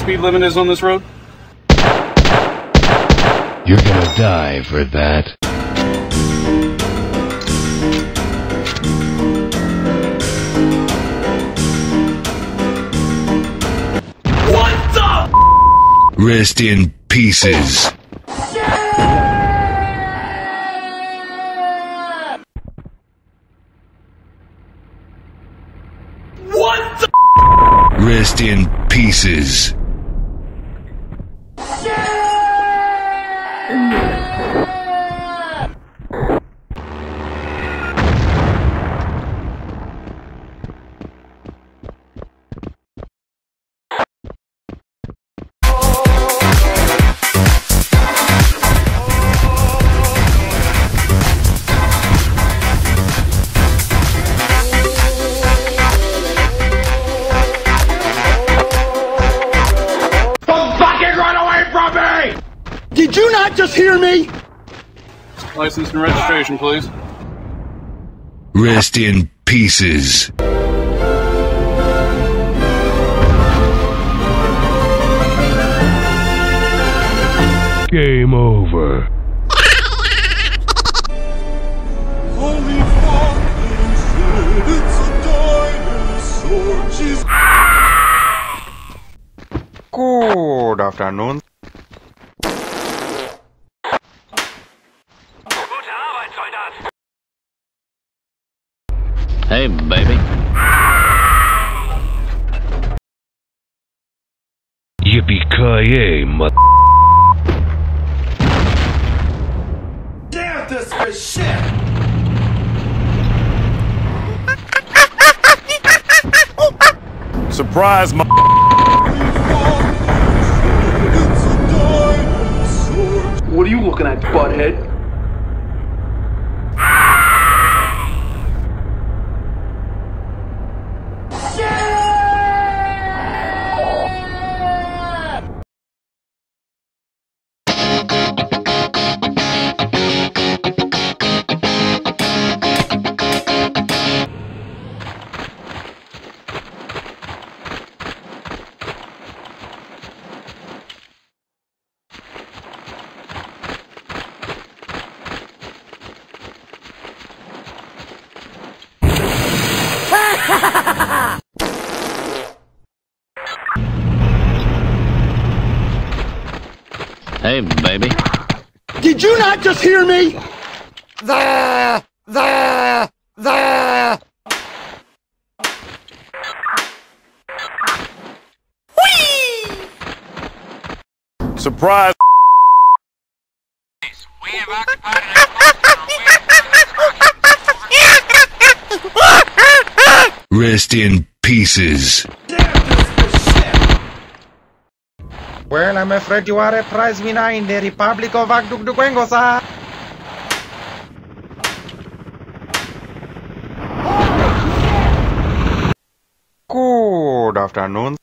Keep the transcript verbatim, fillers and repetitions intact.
speed limit is on this road? You're gonna die for that. What the? Rest in pieces. What the? Rest in pieces. Did you not just hear me? License and registration, please. Rest in pieces. Game over. Holy fucking shit, it's a dinosaur. She's... Good afternoon. Hey, baby. Yippee-ki-yay, mother... Damn this for shit! Surprise, my... What are you looking at, butthead? Hey, baby. Did you not just hear me? There! There! There! Surprise! We have occupied an Rest in pieces. Well, I'm afraid you are a prize winner in the Republic of Agdugdugwengo, sir. Good afternoon.